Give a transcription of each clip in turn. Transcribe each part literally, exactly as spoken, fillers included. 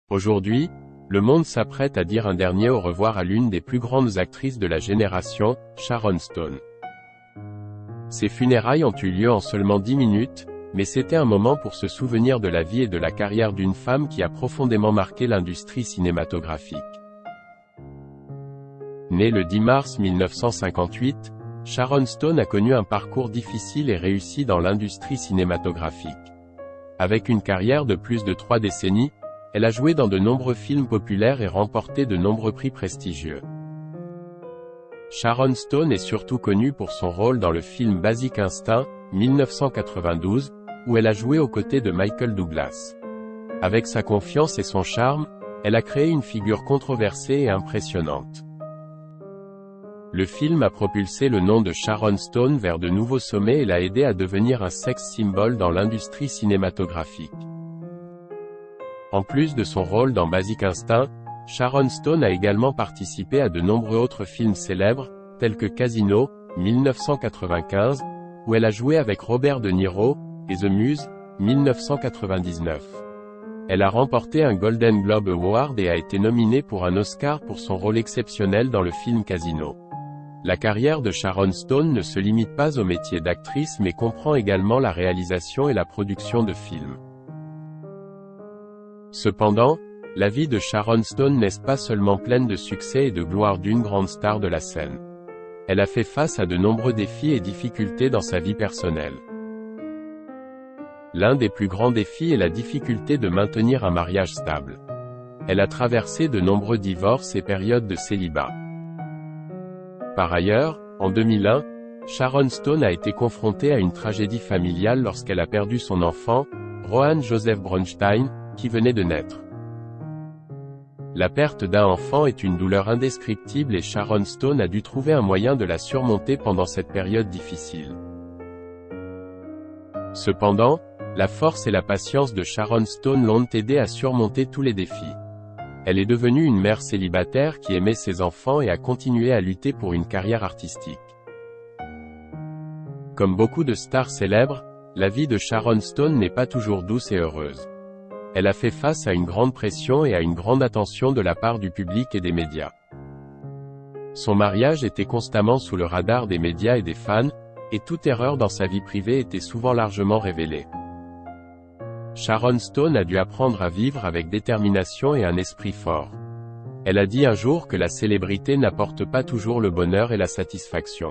Aujourd'hui, le monde s'apprête à dire un dernier au revoir à l'une des plus grandes actrices de la génération, Sharon Stone. Ses funérailles ont eu lieu en seulement dix minutes, mais c'était un moment pour se souvenir de la vie et de la carrière d'une femme qui a profondément marqué l'industrie cinématographique. Née le dix mars mille neuf cent cinquante-huit, Sharon Stone a connu un parcours difficile et réussi dans l'industrie cinématographique. Avec une carrière de plus de trois décennies, elle a joué dans de nombreux films populaires et remporté de nombreux prix prestigieux. Sharon Stone est surtout connue pour son rôle dans le film Basic Instinct, mille neuf cent quatre-vingt-douze, où elle a joué aux côtés de Michael Douglas. Avec sa confiance et son charme, elle a créé une figure controversée et impressionnante. Le film a propulsé le nom de Sharon Stone vers de nouveaux sommets et l'a aidé à devenir un sex symbol dans l'industrie cinématographique. En plus de son rôle dans Basic Instinct, Sharon Stone a également participé à de nombreux autres films célèbres, tels que Casino, mille neuf cent quatre-vingt-quinze, où elle a joué avec Robert De Niro, et The Muse, mille neuf cent quatre-vingt-dix-neuf. Elle a remporté un Golden Globe Award et a été nominée pour un Oscar pour son rôle exceptionnel dans le film Casino. La carrière de Sharon Stone ne se limite pas au métier d'actrice mais comprend également la réalisation et la production de films. Cependant, la vie de Sharon Stone n'est pas seulement pleine de succès et de gloire d'une grande star de la scène. Elle a fait face à de nombreux défis et difficultés dans sa vie personnelle. L'un des plus grands défis est la difficulté de maintenir un mariage stable. Elle a traversé de nombreux divorces et périodes de célibat. Par ailleurs, en deux mille un, Sharon Stone a été confrontée à une tragédie familiale lorsqu'elle a perdu son enfant, Rohan Joseph Bronstein, qui venait de naître. La perte d'un enfant est une douleur indescriptible et Sharon Stone a dû trouver un moyen de la surmonter pendant cette période difficile. Cependant, la force et la patience de Sharon Stone l'ont aidée à surmonter tous les défis. Elle est devenue une mère célibataire qui aimait ses enfants et a continué à lutter pour une carrière artistique. Comme beaucoup de stars célèbres, la vie de Sharon Stone n'est pas toujours douce et heureuse. Elle a fait face à une grande pression et à une grande attention de la part du public et des médias. Son mariage était constamment sous le radar des médias et des fans, et toute erreur dans sa vie privée était souvent largement révélée. Sharon Stone a dû apprendre à vivre avec détermination et un esprit fort. Elle a dit un jour que la célébrité n'apporte pas toujours le bonheur et la satisfaction.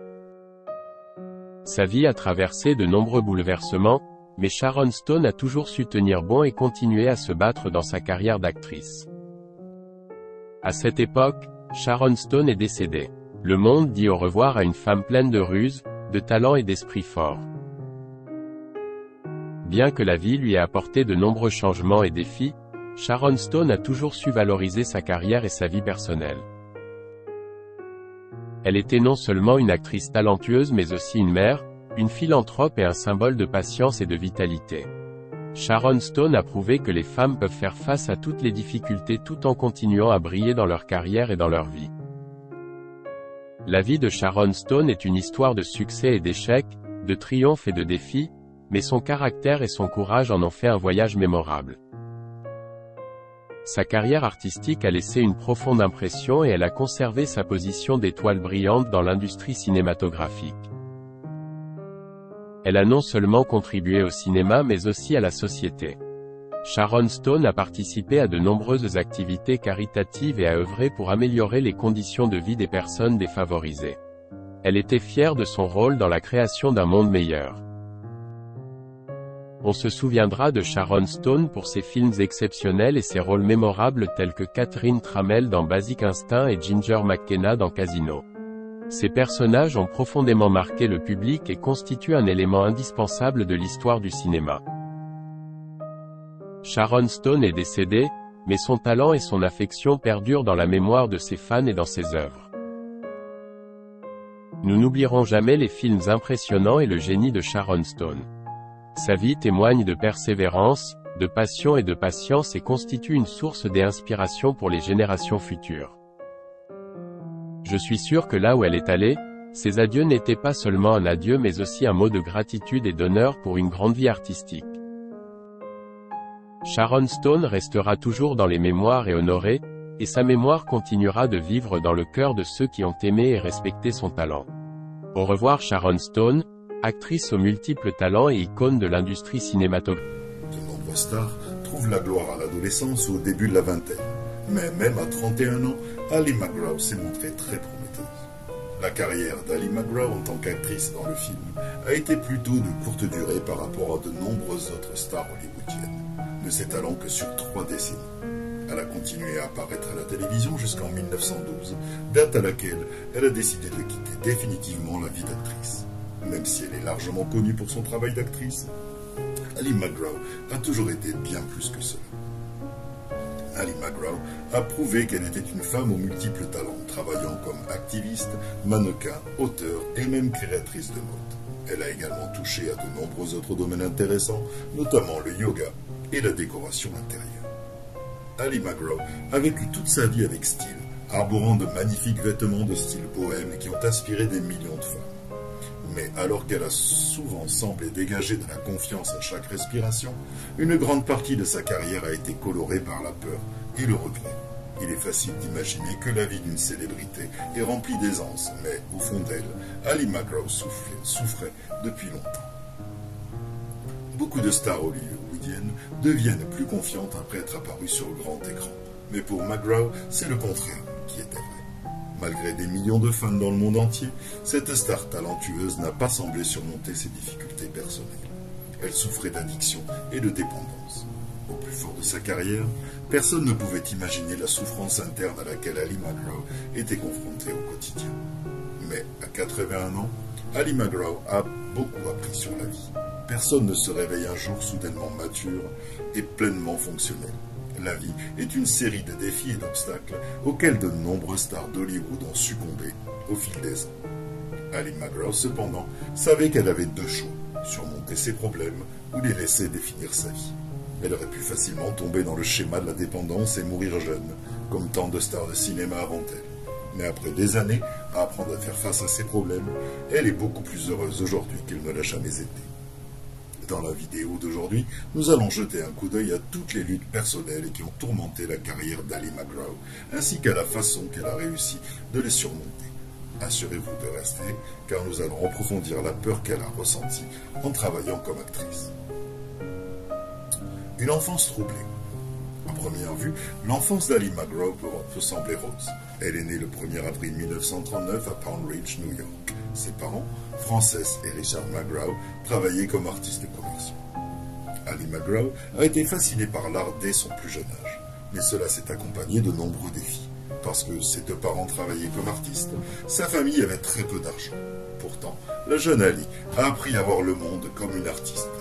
Sa vie a traversé de nombreux bouleversements, mais Sharon Stone a toujours su tenir bon et continuer à se battre dans sa carrière d'actrice. À cette époque, Sharon Stone est décédée. Le monde dit au revoir à une femme pleine de ruse, de talent et d'esprit fort. Bien que la vie lui ait apporté de nombreux changements et défis, Sharon Stone a toujours su valoriser sa carrière et sa vie personnelle. Elle était non seulement une actrice talentueuse mais aussi une mère, une philanthrope et un symbole de patience et de vitalité. Sharon Stone a prouvé que les femmes peuvent faire face à toutes les difficultés tout en continuant à briller dans leur carrière et dans leur vie. La vie de Sharon Stone est une histoire de succès et d'échecs, de triomphes et de défis, mais son caractère et son courage en ont fait un voyage mémorable. Sa carrière artistique a laissé une profonde impression et elle a conservé sa position d'étoile brillante dans l'industrie cinématographique. Elle a non seulement contribué au cinéma mais aussi à la société. Sharon Stone a participé à de nombreuses activités caritatives et a œuvré pour améliorer les conditions de vie des personnes défavorisées. Elle était fière de son rôle dans la création d'un monde meilleur. On se souviendra de Sharon Stone pour ses films exceptionnels et ses rôles mémorables tels que Catherine Tramell dans Basic Instinct et Ginger McKenna dans Casino. Ces personnages ont profondément marqué le public et constituent un élément indispensable de l'histoire du cinéma. Sharon Stone est décédée, mais son talent et son affection perdurent dans la mémoire de ses fans et dans ses œuvres. Nous n'oublierons jamais les films impressionnants et le génie de Sharon Stone. Sa vie témoigne de persévérance, de passion et de patience et constitue une source d'inspiration pour les générations futures. Je suis sûr que là où elle est allée, ses adieux n'étaient pas seulement un adieu mais aussi un mot de gratitude et d'honneur pour une grande vie artistique. Sharon Stone restera toujours dans les mémoires et honorée, et sa mémoire continuera de vivre dans le cœur de ceux qui ont aimé et respecté son talent. Au revoir Sharon Stone, actrice aux multiples talents et icône de l'industrie cinématographique. De nombreuses stars trouvent la gloire à l'adolescence ou au début de la vingtaine. Mais même à trente et un ans, Ali MacGraw s'est montrée très prometteuse. La carrière d'Ali MacGraw en tant qu'actrice dans le film a été plutôt de courte durée par rapport à de nombreuses autres stars hollywoodiennes, ne s'étalant que sur trois décennies. Elle a continué à apparaître à la télévision jusqu'en mille neuf cent douze, date à laquelle elle a décidé de quitter définitivement la vie d'actrice. Même si elle est largement connue pour son travail d'actrice, Ali MacGraw a toujours été bien plus que cela. Ali MacGraw a prouvé qu'elle était une femme aux multiples talents, travaillant comme activiste, mannequin, auteure et même créatrice de mode. Elle a également touché à de nombreux autres domaines intéressants, notamment le yoga et la décoration intérieure. Ali MacGraw a vécu toute sa vie avec style, arborant de magnifiques vêtements de style bohème qui ont inspiré des millions de femmes. Mais alors qu'elle a souvent semblé dégager de la confiance à chaque respiration, une grande partie de sa carrière a été colorée par la peur et le regret. Il est facile d'imaginer que la vie d'une célébrité est remplie d'aisance, mais au fond d'elle, Ali MacGraw souffrait, souffrait depuis longtemps. Beaucoup de stars hollywoodiennes deviennent plus confiantes après être apparues sur le grand écran. Mais pour MacGraw, c'est le contraire qui était vrai. Malgré des millions de fans dans le monde entier, cette star talentueuse n'a pas semblé surmonter ses difficultés personnelles. Elle souffrait d'addiction et de dépendance. Au plus fort de sa carrière, personne ne pouvait imaginer la souffrance interne à laquelle Ali MacGraw était confrontée au quotidien. Mais à quatre-vingt-un ans, Ali MacGraw a beaucoup appris sur la vie. Personne ne se réveille un jour soudainement mature et pleinement fonctionnel. La vie est une série de défis et d'obstacles auxquels de nombreuses stars d'Hollywood ont succombé au fil des ans. Ali MacGraw, cependant, savait qu'elle avait deux choix, surmonter ses problèmes ou les laisser définir sa vie. Elle aurait pu facilement tomber dans le schéma de la dépendance et mourir jeune, comme tant de stars de cinéma avant elle. Mais après des années à apprendre à faire face à ses problèmes, elle est beaucoup plus heureuse aujourd'hui qu'elle ne l'a jamais été. Dans la vidéo d'aujourd'hui, nous allons jeter un coup d'œil à toutes les luttes personnelles qui ont tourmenté la carrière d'Ali MacGraw, ainsi qu'à la façon qu'elle a réussi de les surmonter. Assurez-vous de rester, car nous allons approfondir la peur qu'elle a ressentie en travaillant comme actrice. Une enfance troublée. À première vue, l'enfance d'Ali MacGraw peut, peut sembler rose. Elle est née le premier avril mille neuf cent trente-neuf à Palm Ridge, New York. Ses parents, Frances et Richard MacGraw, travaillaient comme artistes commerciaux. Ali MacGraw a été fasciné par l'art dès son plus jeune âge, mais cela s'est accompagné de nombreux défis. Parce que ses deux parents travaillaient comme artistes, sa famille avait très peu d'argent. Pourtant, la jeune Ali a appris à voir le monde comme une artiste.